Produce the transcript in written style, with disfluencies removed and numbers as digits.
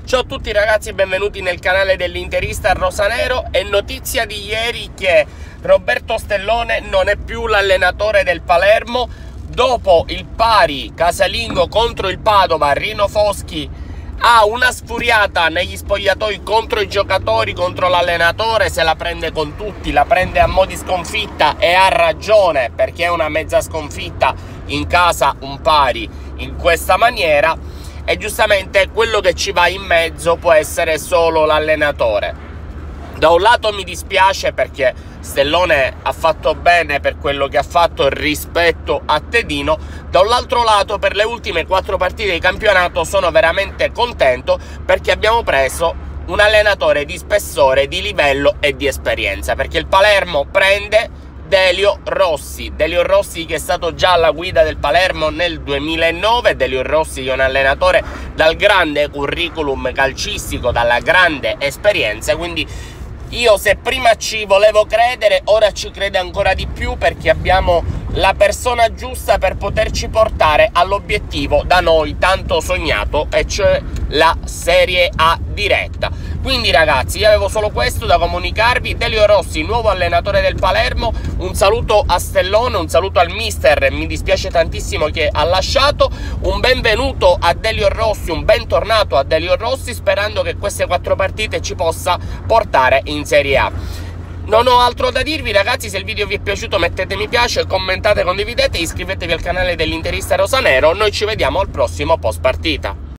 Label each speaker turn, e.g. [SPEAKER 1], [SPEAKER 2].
[SPEAKER 1] Ciao a tutti ragazzi e benvenuti nel canale dell'Interista Rosanero. È notizia di ieri che Roberto Stellone non è più l'allenatore del Palermo. Dopo il pari casalingo contro il Padova, Rino Foschi ha una sfuriata negli spogliatoi contro i giocatori, contro l'allenatore, se la prende con tutti, la prende a mo' di sconfitta e ha ragione, perché è una mezza sconfitta in casa, un pari in questa maniera. E giustamente quello che ci va in mezzo può essere solo l'allenatore. Da un lato mi dispiace perché Stellone ha fatto bene per quello che ha fatto rispetto a Tedino. Da un altro lato, per le ultime 4 partite di campionato sono veramente contento perché abbiamo preso un allenatore di spessore, di livello e di esperienza, perché il Palermo prende Delio Rossi che è stato già alla guida del Palermo nel 2009, Delio Rossi è un allenatore dal grande curriculum calcistico, dalla grande esperienza, quindi io se prima ci volevo credere, ora ci crede ancora di più perché abbiamo la persona giusta per poterci portare all'obiettivo da noi tanto sognato, e cioè la Serie A diretta. Quindi ragazzi, io avevo solo questo da comunicarvi. Delio Rossi, nuovo allenatore del Palermo. Un saluto a Stellone, un saluto al mister, mi dispiace tantissimo che ha lasciato. Un benvenuto a Delio Rossi, un bentornato a Delio Rossi, sperando che queste 4 partite ci possa portare in Serie A. Non ho altro da dirvi ragazzi, se il video vi è piaciuto mettete mi piace, commentate, condividete, iscrivetevi al canale dell'Interista Rosanero. Noi ci vediamo al prossimo post partita.